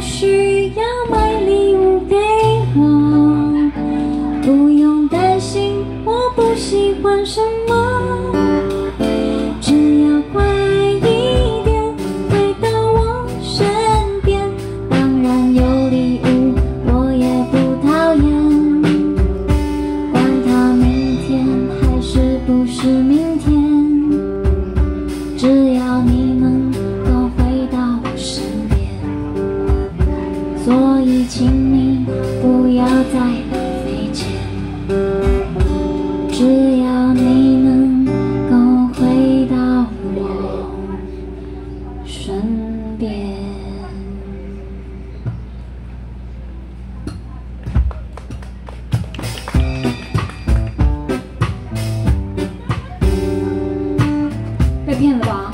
需要买礼物给我，不用担心我不喜欢什么，只要快一点回到我身边。当然有礼物我也不讨厌，管它明天还是不是明天，只要你能够回到我身边。所以请你不要再浪费钱，只要你能够回到我身边。被骗了吧？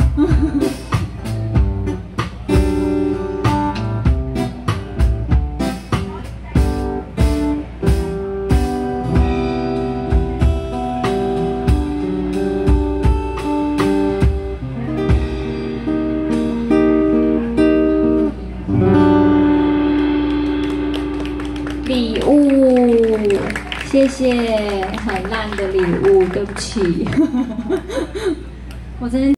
礼物，谢谢，很烂的礼物，对不起。我真的。